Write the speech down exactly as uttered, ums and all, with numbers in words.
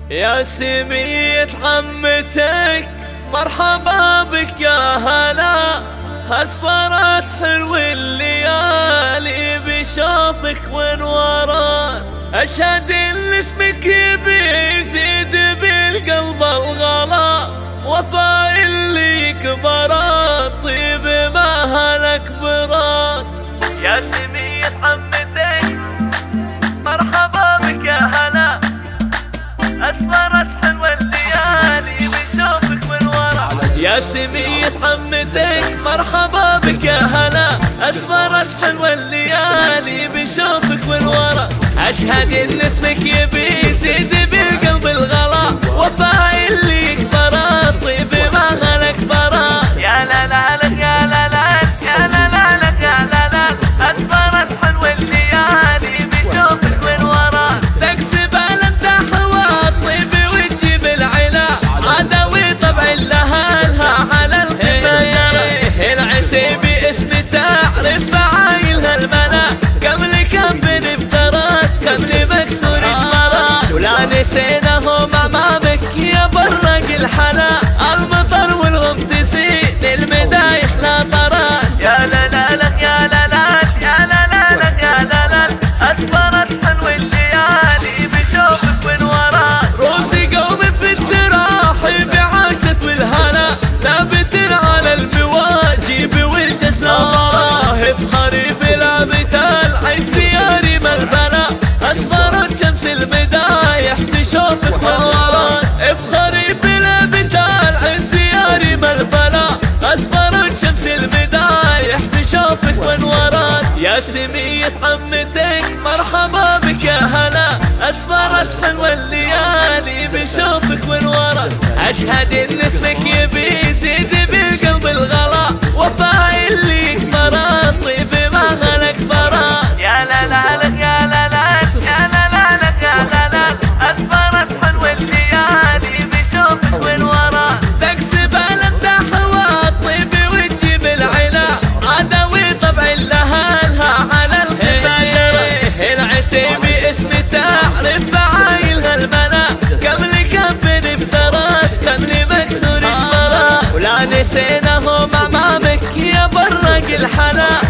يا سمية عمتك مرحبا بك يا هلا، أسفرت حلو الليالي بشوفك وانورت، أشهد إن اسمك يبي يزيد بالقلب الغلا، وفاء اللي كبرت طيب ما هلك برات. يا سمية عمتك مرحبا بك يا هلا، أسفرت حلوة الليالي بشوفك من ورا. يا سمية عمتك مرحبا بك يا هلا، أسفرت حلوة الليالي بشوفك من ورا، أشهد إن اسمك يبي يزيد بالقلب الغلا، وفاء اللي كبرت طيب ما غلك برات. يا لا لا لك يا لا لا يا لا لا لك يا لا لا، أسفرت حلوة الليالي بشوفك من ورا، تكسب الامدح والطيب وتجيب العلا، عدوي طبع لها على الخماير، العتيب اسم تعرف فعايلها الملا، كمل كم افترت كمل مكسور اجمرات، ولا نسيناهم امامك يا برق الحلا، المطر والغم تزيد المدايح لا طرات. يا لا لا لك يا لا لا يا لا لا لك يا لا لا، أسفرت حلو الليالي بشوفك من وراك، روسي قومي في التراحيب عاشت والهلا، ثابت على المواجب والجسل ضراهب، خريف لابت العز يا ريم البلا، أسفرت شمس المدايح بشوفك من وراك، بخريف لابت العز يا ريم البلا، أسفرت شمس المدايح بشوفك من وراك. يا سمية عمتك مرحبا بك يا هلا، أسفرت حلوة الليالي بشوفك من ورا، أشهد إن اسمك يبي يزيد بالقلب الغلا، وفاء اللي كبرت طيب ما غلك برات. يا لا لا لك يا لا لا يا لا لا لك يا لا لا، أسفرت حلوة الليالي بشوفك من ورا، تكسب الامدح والطيب وتجيب العلا، عدوي طبع لها على الخماير، العتيب اسم تعرف فعايلها الملا، كمل كم افترت كمل مكسور اجمرات، ولا نسيناهم امامك يا برق الحلا،